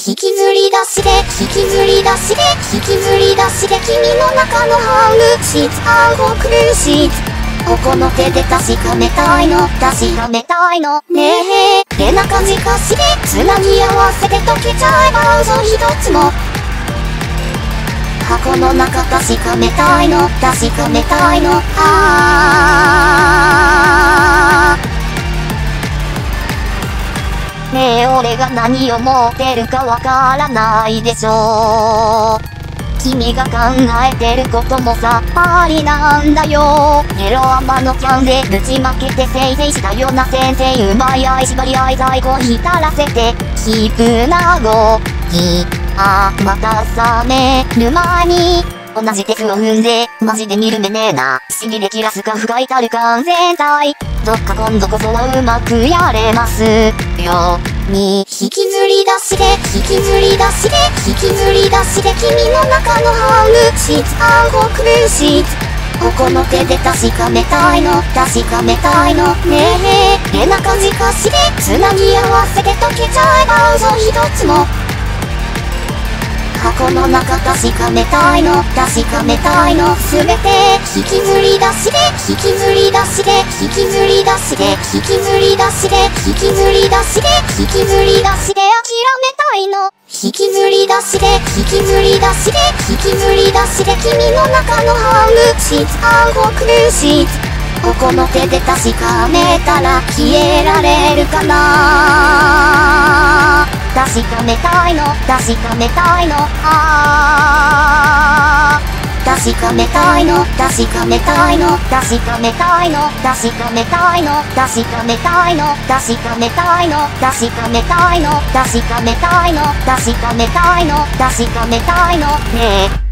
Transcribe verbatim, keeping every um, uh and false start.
引きずり出して引きずり出して引きずり出して君の中のハムシーツ暗号苦しいここの手で確かめたいの確かめたいのねえ背中じかしてつなぎ合わせて溶けちゃえば嘘一つも箱の中確かめたいの確かめたいのあーねえ俺が何を持ってるかわからないでしょ君が考えてることもさっぱりなんだよゲロアマのキャンでぶちまけてせいせいしたような先生うまい愛縛り合い在庫浸らせてキープなごきあまた覚める前に同じ鉄を踏んでマジで見る目ねえな不思議でキラスか不甲斐たる完全体どっか今度こそはうまくやれますよに引きずり出して引きずり出して引きずり出して君の中のハムシーツ暗号苦しいここの手で確かめたいの確かめたいのねえ背中じかしてつなぎ合わせて溶けちゃえば嘘一つも箱の中確かめたいの確かめたいのすべて引きずり出して引きずり出して引きずり出して引きずり出して引きずり出して引きずり出して諦めたいの引きずり出して引きずり出して引きずり出して君の中のハムシーツ暗号苦しいここの手で確かめたら消えられるかな確かめたいの確かめたいのあー確かめたいの確かめたいの確かめたいの確かめたいの確かめたいの確かめたいの確かめたいの確かめたいの確かめたいの確かめたいのねえ